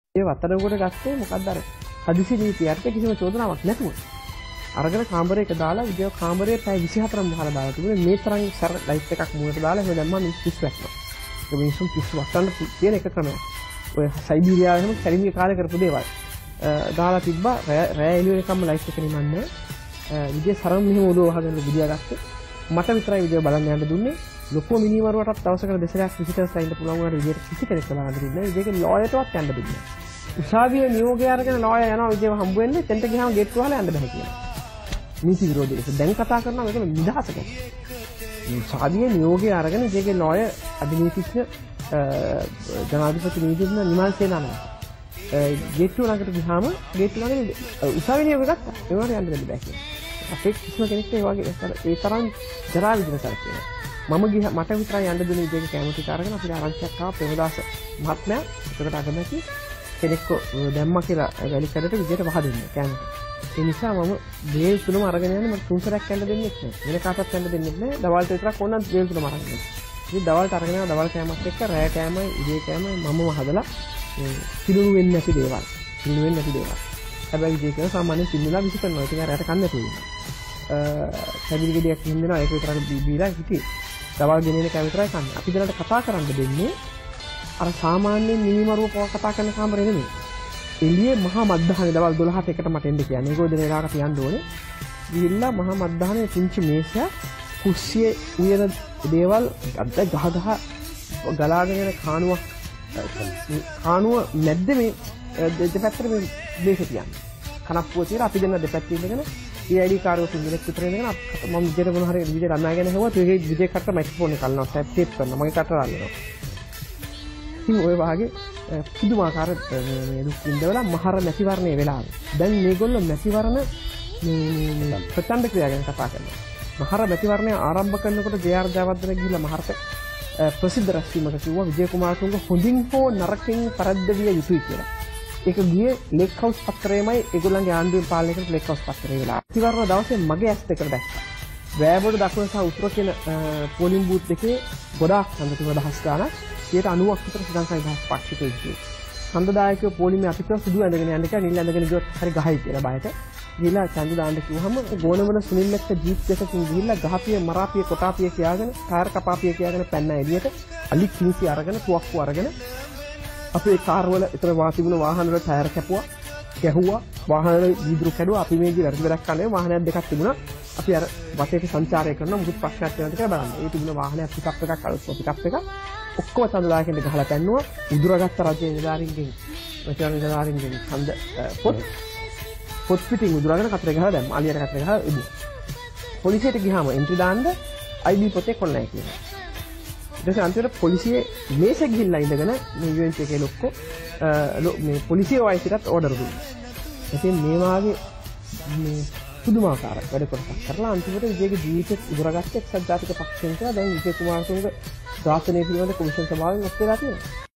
ඒ වතරකට ගත්තේ මොකක්ද අර හදිසි නීතියට කිසිම චෝදනාවක් නැතුව. අරගෙන කාමරයක දාලා විද්‍යාව කාමරයේ පැය 24ක් මහලා දාලා තිබුණේ මේ තරම් සර ලයිට් එකක් මුලට දාලා එහෙම දැම්මම පිස්සු වැටෙනවා. ඒ මිනිස්සු පිස්සු වටන්න තියෙන එක ක්‍රමයක්. ඔය සයිබීරියාවේ හැම කැරිමිය කාලේ කරපු දේවල්. දාලා තිබ්බා රෑ එළිය එකම ලයිට් එක නිමන්නේ. විද්‍යාව සරම් මෙහෙම ඔළුව වහගෙන විද්‍යාව ගත්තේ. මට විතරයි විද්‍යාව බලන්න යන්න දුන්නේ. ලොකු මිනිමරුවටත් දවසකට දෙසරයක් විසිටර්ස් ලයින්ට පුළුවන් වුණාට විදියට කිසි කෙනෙක් බලන්න දුන්නේ නැහැ. විදියක ලෝයරටවත් යන්න දුන්නේ නැහැ. උසාවියේ නියෝගය අරගෙන ලෝයර් යනවා විදියව හම්බ වෙන්නේ. එතනට ගියාම ගේට් වහලා යන්න බෑ කියලා. නීති විරෝධී ලෙස දැන් කතා කරනවා මේක නිදහසක. උසාවියේ නියෝගය අරගෙන විදියක ලෝයර් අධිනීතිඥ ජනාධිපති නීතිඥ නිමල් සේනානායක. ගේට්ටුව ළඟට ගියාම ගේට්ටුව ළඟ උසාවියේ නියෝගය ගත්තා. ඒ වුණාට යන්න බැරි බෑ කියලා. අපේ කිසිම කෙනෙක්ට ඒ වගේ ඒ තරම් ජරා විදිහට කරකිනවා. මම ගියා මට විතරයි යන්න දුන්නේ විදිහට කැමති කාරගෙන අපිට ආරංචියක් ආවා ප්‍රේමදාස මහත්මයා. ඒකට අගමැති කෙනෙක්ව දැම්මා කියලා වැලි කඩට විදිහට වහ දෙන්න කැමති. ඒ නිසා මම දේල් තුනම අරගෙන යන්නේ මට තුන්සරයක් යන්න දෙන්නේ නැහැ. වෙන කාටවත් යන්න දෙන්නේ නැහැ. දවල්ට විතරක් ඕනනම් දේල් තුනම අරගෙන යන්න. ඉතින් දවල්ට අරගෙන යනවා දවල් කෑමත් එක්ක රෑ කෑමයි ඉදේ කෑමයි මමම හදලා පිළිණු වෙන්නේ නැති දේවල්. පිළිණු වෙන්නේ නැති දේවල්. හැබැයි ඉදේ කියන සාමාන්‍යයෙන් පිළිණුලා විසි කරනවා. ඒක රැට කන්න තියෙනවා. කැබිලි ගෙඩියක් හින්දෙනවා ඒක විතරක් බීලා හිටියේ. දවල් ගෙනෙන එක විතරයි කන්නේ. අපි දැනට කතා කරන්න දෙන්නේ අර සාමාන්‍යයෙන් මිනිමරුව කතා කරන කාමරේ නෙමෙයි. එළියේ මහා මද්දහනේ දවල් 12ට එකට මට එන්න කියන්නේ. ඒක ඔය දෙන වෙලාවකට යන්න ඕනේ. ගිහිල්ලා මහා මද්දහනේ පුංචි මේසය කුස්සියේ උයන දේවල් අද්ද ගහ ගලාගෙන යන කානුව නැද්ද මේ දෙපැත්තට මේ මේක තියන්නේ. කනප්පුව තියලා අපි දෙන්න දෙපැත්තේ ඉඳගෙන ඒ ID කාර්යෝ තුන්දෙනෙක් විතර ඉඳගෙන මම විජේට මොන හරි විජේට අනාගෙන හෙවුවා ඒ විජේ කට මයික්‍රොෆෝන් එක අල්ලනවා ටේප් කරනවා මගේ කට අල්ලනවා ඉතින් ඔය වාගේ පුදුමාකාර මේ දුක් විඳවලා මහර නැතිවරණේ වෙලාවේ දැන් මේගොල්ලෝ නැතිවරණ මේ ප්‍රචණ්ඩ ක්‍රියා ගැන කතා කරනවා මහර නැතිවරණය ආරම්භ කරනකොට ජේ.ආර්. ජයවර්ධන ගිහිල්ලා මහරට ප්‍රසිද්ධ රැස්වීමක කිව්වා විජේ කුමාරතුංග හොඳින් හෝ නරකින් පරද්දවිය යුතුයි කියලා ඒක ගියේ ලේක් හවුස් පත්‍රයේමයි ඒගොල්ලන්ගේ ආණ්ඩුවෙන් පාලනය කරන ලේක් හවුස් පත්‍රය වෙලා. ඉතිවරන දවසේ මගේ ඇස් දෙකට දැක්කා. වැයබොඩ දකුණ සහ උතුර කියන පෝලිං බූත් දෙකේ ගොඩාක් ඡන්ද දහස් ගාණක් 90ක් විතර ශ්‍රී ලංකා නිදහස් පාක්ෂිකයෝ ඉන්නේ. ඡන්දදායකයෝ පෝලිමේ අපිට සුදු ඇඳගෙන යන්න කියලා නිල් ඇඳගෙන ගියොත් හරි ගහයි කියලා බයට. ගිහලා ඡන්ද දාන්න කිව්වහම ගෝනවල සුනිල් එක්ක ජීප් එකකින් ගිහිල්ලා ගහපිය මරාපිය කොටාපිය කියාගෙන ටයර් කපාපිය කියාගෙන පැන්න එළියට අලි කිංසි අරගෙන තුවක්කු අරගෙන අපේ කාර් වල ඊතර වාසිබුන වාහන වල ටයර් කැපුවා ගැහුවා වාහන වල වීදුරු කැඩුවා අපි මේ ගිහලා වැඩක් කරන්නේ වාහනයක් දෙකක් තිබුණා අපි අර වටේට සංචාරය කරනවා මුකුත් ප්‍රශ්නයක් නැද්ද කියලා බලන්න. ඒ තිබුණ වාහනයක් පිකප් එකක් අලුත් පිකප් එකක් ඔක්කොම ඡන්දදායකෙන්ට ගහලා පැන්නුවා උදුරගත්ත රජයේ නිලධාරීන්ගෙන් ප්‍රචාර නිලධාරීන්ගෙන් ඡන්ද පොත් පිටින් උදුරගෙන කතරේ ගහලා දැම්මා. අලියට කතරේ ගහලා ඉදු. පොලිසියට ගියාම එන්ට්‍රි දාන්න ID පොතේ කොල්ලයි කියලා. ඊට පස්සේ අන්තිමට පොලිසියේ මේසේ ගිහිල්ලා ඉඳගෙන මේ UNC එකේ ලොක්කෝ මේ පොලිසිය වයිසිටත් ඕඩර් දුන්නා. ඉතින් මේ වාගේ මේ පුදුමාකාර වැඩ කොටසක් කරලා අන්තිමට විජේගේ ජීවිතේ ඉවරගත්ත එක්සත් ජාතික පක්ෂයෙන් කියලා දැන් විජේ කුමාරතුංග ඝාතනය පිළිබඳ කොමිෂන් සභාවෙන් ඔප්පු වෙලා තියෙනවා.